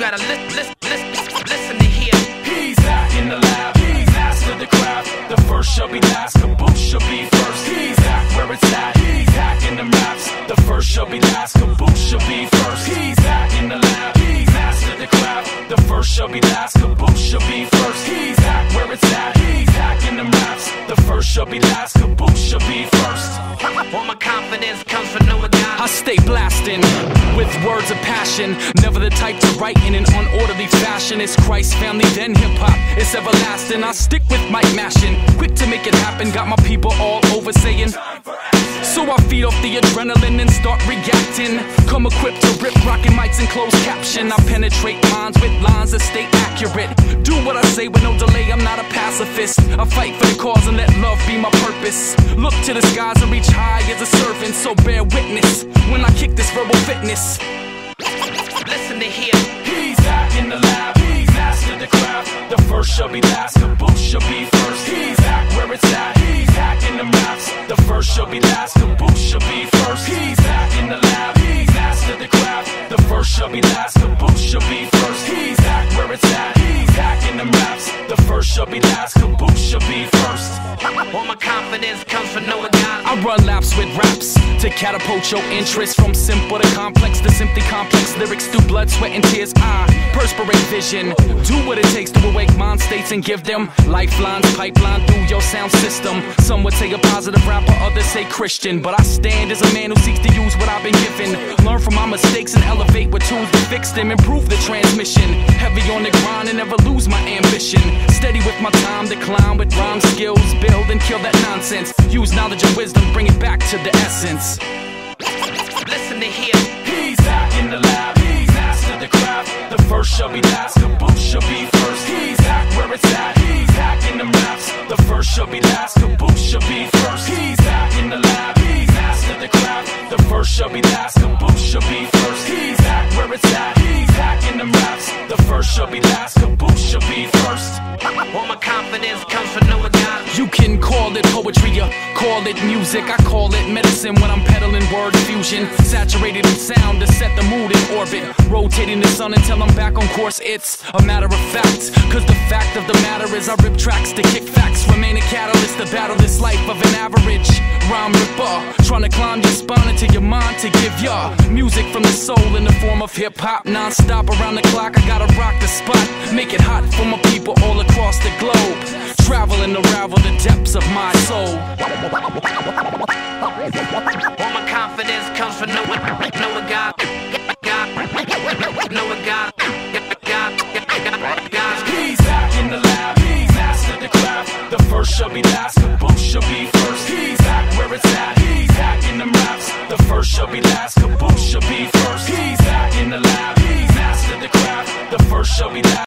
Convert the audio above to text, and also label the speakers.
Speaker 1: gotta listen to hear.
Speaker 2: He's back in the lab, he's master the craft. The first shall be last, caboose shall be first. He's back where it's at, he's hacking the maps. The first shall be last, caboose shall be first. He's back in the lab, he's master the craft. The first shall be last, caboose shall be first. He's back where it's at, he's hacking the maps. The first shall be last, caboose shall be first.
Speaker 1: All my confidence comes from knowing God.
Speaker 3: I stay blasting with words of passion, never the type to write in an unorderly fashion. It's Christ family, then hip-hop, it's everlasting. I stick with mic mashing, quick to make it happen. Got my people all over saying, so I feed off the adrenaline and start reacting. Come equipped to rip rockin' mics in closed caption. I penetrate minds with lines that stay accurate. Do what I say with no delay, I'm not a pacifist. I fight for the cause and let love be my purpose. Look to the skies and reach high as a servant, so bear witness when I kick this verbal fitness.
Speaker 1: Listen to hear.
Speaker 2: He's back in the lab, he's mastered the craft. The first shall be last, caboose shall be first. He's back where it's at, he's hacking the maps. The first shall be last, caboose shall be first. He's back in the lab, he's mastered the craft. The first shall be last, caboose shall be first. He's back where it's at, he's hacking the maps. The first shall be last, caboose shall be first.
Speaker 1: All my confidence comes from knowing God.
Speaker 3: I run laps with raps to catapult your interest from simple to complex to simply complex lyrics through blood, sweat, and tears. I perspirate vision, do what it takes to awake mind states and give them lifelines, pipeline through your sound system. Some would say a positive rapper, others say Christian, but I stand as a man who seeks to use what I've been given. Learn from my mistakes and elevate with tools to fix them. Improve the transmission, heavy on the grind and never lose my ambition. Steady with my time to climb with rhyme skills, build and kill that nonsense. Use knowledge and wisdom, bring it back to the essence.
Speaker 1: Listen to hear.
Speaker 2: He's back in the lab, he's mastered the craft. The first shall be last, caboose shall be first. He's back where it's at, he's hacking the maps. The first shall be last, caboose shall be first. He's back in the lab, he's mastered the craft. The first shall be last, caboose shall be first. He's back where it's at, he's hacking the maps. The first shall be last, caboose shall be first.
Speaker 1: All my confidence comes from knowing God.
Speaker 3: You can call it poetry or call it music. I call it medicine when I'm peddling word fusion. Saturated in sound to set the mood in orbit. Rotating the sun until I'm back on course. It's a matter of fact, cause the fact of the matter is I rip tracks to kick facts. Remain a catalyst to battle this life of an average rhyme ripper. Trying to climb your spine into your mind to give ya music from the soul in the form of hip-hop. Non-stop around the clock, I gotta rock the spot. Make it hot for my people all across the globe. Travel and unravel the depths of my soul.
Speaker 1: All my confidence comes from knowing God. Knowing God.
Speaker 2: He's back in the lab, he's mastered the craft. The first shall be last, caboose shall be first. He's back where it's at, he's hacking the maps. The first shall be last, caboose shall be first. He's back in the lab, he's mastered the craft. The first shall be last.